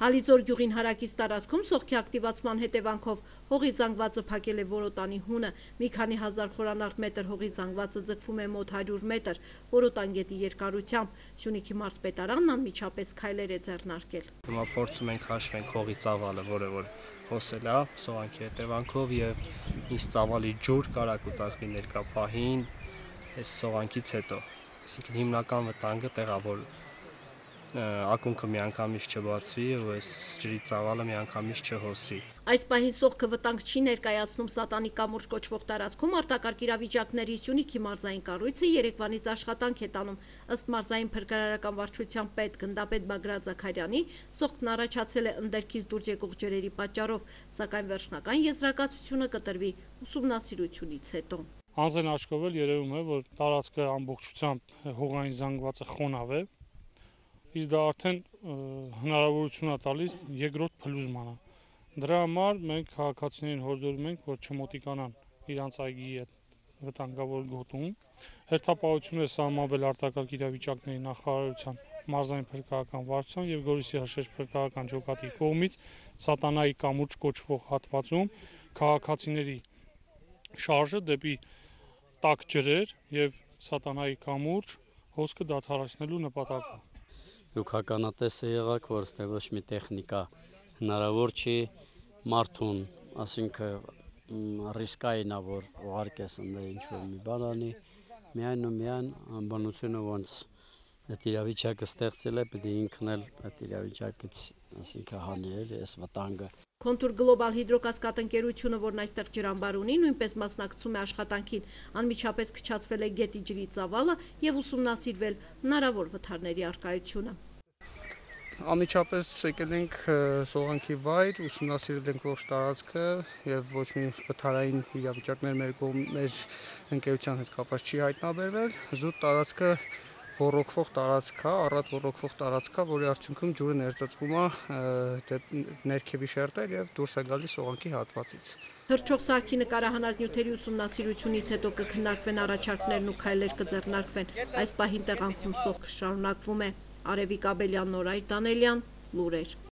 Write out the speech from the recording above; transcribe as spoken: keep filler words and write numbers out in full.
Հալիձոր գյուղին հարակից տարածքում սողքի ակտիվացման հետևանքով հողի զանգվածը փակել է որոտանի հունը։ Մի քանի հազար խորանարդ մետր հողի զանգվածը ձգվում է մոտ հարյուր մետր որոտան գետի երկարությամբ։ Սյունիքի մարզպետարանն անմիջապես քայլեր է ձեռնարկել։ Հիմա փորձում ենք հաշվենք հողի ծավալը, որը որ հոսել է սողանքի հետևանքով եւ ինչ ծավալի ջուր կարա կուտակվի ներկա պահին այս սողանքից հետո։ Այսինքն հիմնական վտանգը տեղա որ ակունքը միանգամից չբացվի ու այս ջրի ծավալը միանգամից չհոսի։ Այս պահին սողքը վտանգ չի ներկայացնում Սատանի կամուրջ կոչվող տարածքում արտակարգ իրավիճակների Սյունիքի մարզային կառույցը երեկվանից աշխատանք է տանում։ Ըստ մարզային փրկարարական վարչության պետ գնդապետ Բագրատ Զաքարյանի, սողքն առաջացել է ընդերքից դուրս եկող ջրերի պատճառով, սակայն վերջնական եզրակացությունը կտրվի ուսումնասիրությունից հետո։ Անձեն աչքով երևում է, որ տարածքը ամբողջությամբ հողային զանգվածը խոնավ է, իսկ դա արդեն հնարավորություն է տալիս երկրորդ փլուզմանը։ Դրա համար մենք քաղաքացիներին հորդորում ենք, որ չմոտիկանան իրանց այգի հետ վտանգավոր գոտում։ Հերթապահություն է սահմանվել արտակարգ իրավիճակների նախարարության, մարզային փրկարարական վարչության եւ Գորիսի հրշեջ փրկարարական ջոկատի կողմից Սատանայի կամուրջ կոչվող հատվածում քաղաքացիների շարժը դեպի տաք ջրեր եւ Սատանայի կամուրջ հոսքը դադարեցնելու նպատակով։ Դուք հականատես եղաք, որ ստե ոչ մի տեխնիկա հնարավոր չի մարդուն, ասինքն ռիսկային է, որ ուղարկես ընդ ինչ-որ մի բան անի, միայն ու միայն անբանությունը ոնց այդ իրավիճակը ստեղծել է, պետք է ինքն էլ այդ իրավիճակից, ասինքն հանի էլի այս վտանգը։ Contour Global հիդրոկասկադ ընկերությունը, որն այստեղ ջրամբար ունի, նույնպես մասնակցում է աշխատանքին։ Անմիջապես քչացվել է գետի ջրի ծավալը եւ ուսումնասիրվել հնարավոր վթարների առկայությունը։ Անմիջապես եկել ենք սողանքի վայր, ուսումնասիրել ենք ողջ տարածքը եւ ոչ մի վթարային իրավիճակներ մեր կողմ մեր ընկերության հետ կապված չի հայտնաբերվել։ Զուտ տարածքը ռոռոկվող տարածք է, առատ ռոռոկվող տարածք է, որի արդյունքում ջուրը ներծծվում է ներքևի շերտեր եւ դուրս է գալիս սողանքի հատվածից։ Թռչող սարքի նկարահանած նյութերի ուսումնասիրությունից հետո կքննարկվեն առաջարկներն ու քայլեր կձեռնարկվեն։ Այս պահին տեղանքում սողքը շարունակվում է։ Արևիկ Աբելյան, Նորայր Դանելյան, լուրեր։